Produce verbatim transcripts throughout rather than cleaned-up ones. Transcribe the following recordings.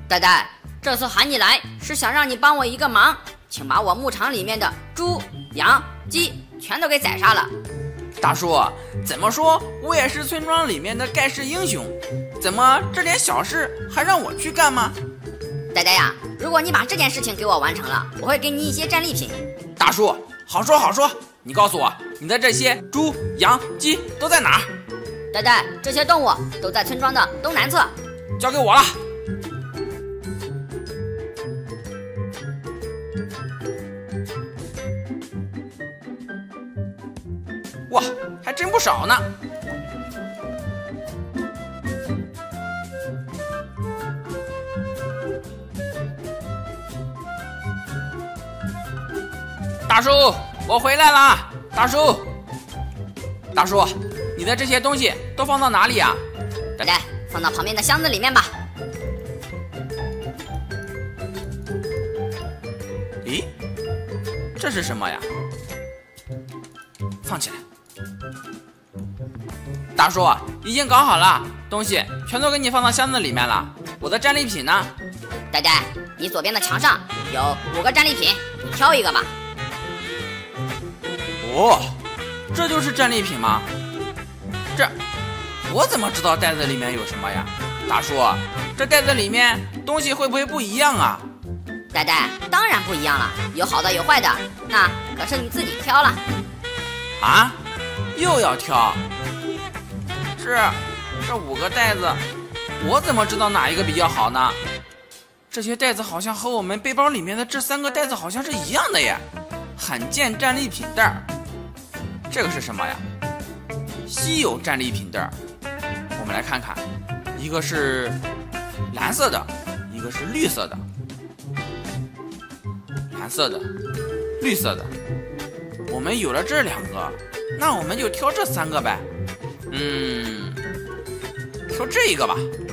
呆呆，这次喊你来是想让你帮我一个忙，请把我牧场里面的猪、羊、鸡全都给宰杀了。 大叔，怎么说我也是村庄里面的盖世英雄，怎么这点小事还让我去干吗？ 呆呆呀，如果你把这件事情给我完成了，我会给你一些战利品。 大叔，好说好说，你告诉我，你的这些猪、羊、鸡都在哪儿？ 呆呆，这些动物都在村庄的东南侧。 交给我了。哇，还真不少呢。大叔，我回来啦！大叔，大叔，你的这些东西都放到哪里啊？ 呆呆，放到旁边的箱子里面吧。 咦，这是什么呀？放起来。大叔，已经搞好了，东西全都给你放到箱子里面了。我的战利品呢？ 呆呆，你左边的墙上有五个战利品，你挑一个吧。 哦，这就是战利品吗？这，我怎么知道袋子里面有什么呀？大叔，这袋子里面东西会不会不一样啊？ 呆呆，当然不一样了，有好的有坏的，那可是你自己挑了。 啊？又要挑？这这五个袋子，我怎么知道哪一个比较好呢？这些袋子好像和我们背包里面的这三个袋子好像是一样的耶。罕见战利品袋，这个是什么呀？稀有战利品袋。我们来看看，一个是蓝色的，一个是绿色的。蓝色的，绿色的。我们有了这两个，那我们就挑这三个呗。嗯，挑这一个吧。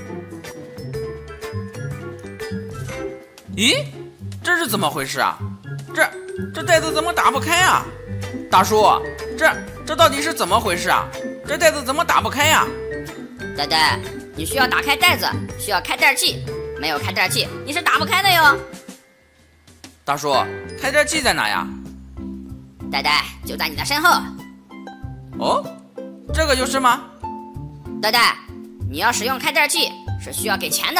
咦，这是怎么回事啊？这这袋子怎么打不开啊？大叔，这这到底是怎么回事啊？这袋子怎么打不开呀？ 呆呆，你需要打开袋子，需要开袋器，没有开袋器你是打不开的哟。 大叔，开袋器在哪呀？ 呆呆，就在你的身后。 哦，这个就是吗？ 呆呆，你要使用开袋器是需要给钱的。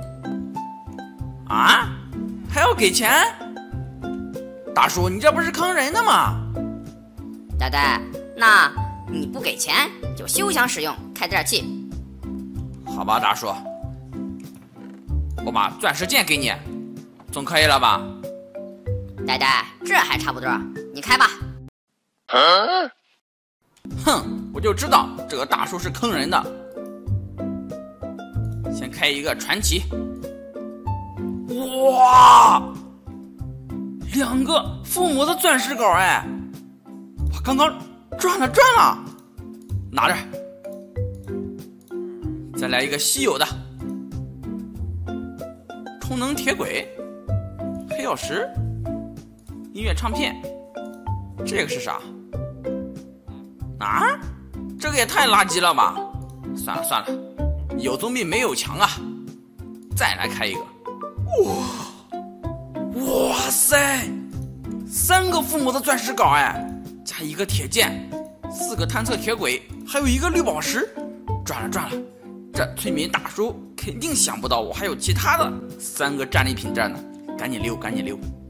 啊？还要给钱？大叔，你这不是坑人的吗？ 呆呆，那你不给钱就休想使用开袋器。 好吧，大叔，我把钻石剑给你，总可以了吧？ 呆呆，这还差不多，你开吧。 啊、哼，我就知道这个大叔是坑人的。先开一个传奇。哇，两个父母的钻石镐哎！我刚刚赚了赚了，拿着。再来一个稀有的，充能铁轨，黑曜石，音乐唱片。这个是啥？啊，这个也太垃圾了吧！算了算了，有总比没有强啊！再来开一个。哇，哇塞，三个父母的钻石镐哎，加一个铁剑，四个探测铁轨，还有一个绿宝石，赚了赚了！这村民大叔肯定想不到我还有其他的三个战利品这儿呢，赶紧溜，赶紧溜！